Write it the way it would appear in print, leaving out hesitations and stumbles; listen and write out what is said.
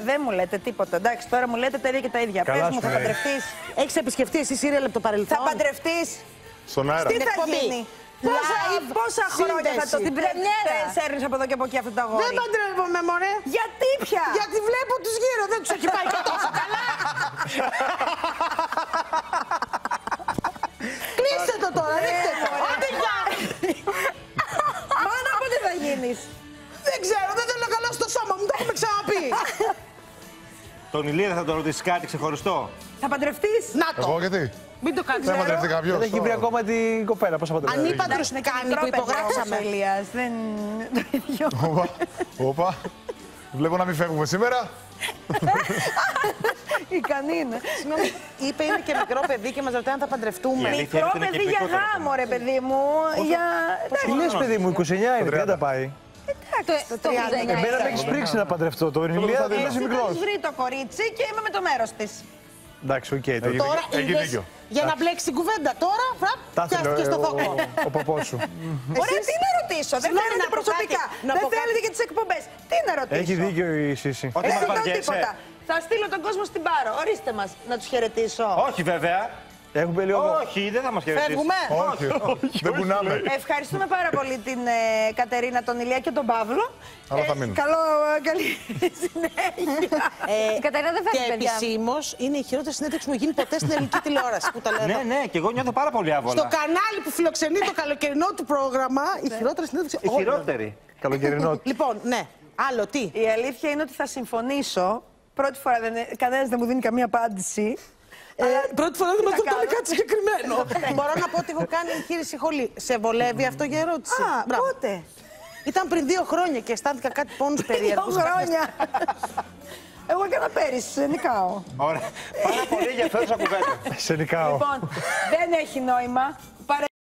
Δεν μου λέτε τίποτα. Εντάξει, τώρα μου λέτε τα ίδια και τα ίδια. Πες μου, θα παντρευτείς? Έχεις επισκεφτεί εσύ σύριαλ από το παρελθόν? Θα παντρευτείς? Στον αέρα. Τι θα γίνει? Πόσα χρόνια θα το την σέρνεις από εδώ και από εκεί αυτό το αγόρι? Δεν παντρεύομαι, μωρέ. Γιατί πια? Γιατί βλέπω τους γύρω, δεν τους έχει πάει και τόσο καλά. Κλείστε το τώρα, ρίχτε το. Άντε γεια. Μάνα, πότε θα γίνεις? Δεν ξέρω, δεν θέλω καλό στο σώμα μου, το έχουμε ξαναπεί. Τον Ηλία θα τον ρωτήσεις κάτι ξεχωριστό? Θα παντρευτείς? Να το. Εγώ γιατί? Μην το κάνεις. Δεν παντρευτεί κάποιος. Δεν έχει βρει ακόμα την κοπέλα. Πώς θα παντρευτεί? Αν είπα το κάνει που υπογράψαμε. Ηλίας, δεν το ίδιο. Όπα. Βλέπω να μην φεύγουμε σήμερα. Ικανή είναι. Συγγνώμη, είπε είναι και μικρό παιδί και μας ρωτάει αν θα παντρευτούμε. Μικρό παιδί για γάμο, ρε παιδί μου. Τι λες, παιδί μου, 29 είναι, 30 πάει. Εντάξει, το 30. Εμένα με έχεις πρίξει να παντρευτώ. Το Ηλία δεν είσαι μικρός. Έχει βρει το κορίτσι και είμαι με το μέρος της. Εντάξει, οκ. Τώρα Έχει είδες, δίκιο. για να μπλέξει την κουβέντα τώρα, Τα πιάστηκε στο θόκο. ο παππούς σου. Ωραία, τι να ρωτήσω, δεν Συγγνώμη, θέλετε να πω προσωπικά, κάτι, να δεν πω θέλετε για τις εκπομπές. Τι να ρωτήσω. Έχει δίκιο η Σύση. Ότι Δεν μας κάνω βαριέσαι. τίποτα. Θα στείλω τον κόσμο στην Πάρο. Ορίστε μας, να τους χαιρετήσω. Όχι βέβαια. Έχουμε λίγο. Όχι, δεν θα μας χαιρετήσει. Φεύγουμε. Όχι, δεν κουνάμε. Ευχαριστούμε πάρα πολύ την Κατερίνα, τον Ηλία και τον Παύλο. Αλλά θα μείνουν. Καλή συνέχεια. Η Κατερίνα δεν Και φεύγει, παιδιά. επισήμως είναι η χειρότερη συνέντευξη που έχει γίνει ποτέ στην ελληνική τηλεόραση. Που τα λέω. Ναι, ναι, και εγώ νιώθω πάρα πολύ άβολα. Στο κανάλι που φιλοξενεί το καλοκαιρινό του πρόγραμμα, η χειρότερη συνέντευξη. Η χειρότερη. Καλοκαιρινό. Λοιπόν, ναι. Άλλο τι. Η αλήθεια είναι ότι θα συμφωνήσω. Πρώτη φορά κανένας δεν μου δίνει καμία απάντηση. Πρώτη φορά δεν μας θα το κάνει κάνω? κάτι συγκεκριμένο. Μπορώ να πω ότι έχω κάνει εγχείρηση χολή. Σε βολεύει αυτό για ερώτηση? Α, Μπράβο. πότε? Ήταν πριν 2 χρόνια και αισθάνθηκα κάτι πόνους 2 περίεργους. χρόνια. Εγώ έκανα πέρυσι, σε νικάω. Ωραία. Πάρα πολύ ενδιαφέρουσα κουβέντα. Σε νικάω. Λοιπόν, δεν έχει νόημα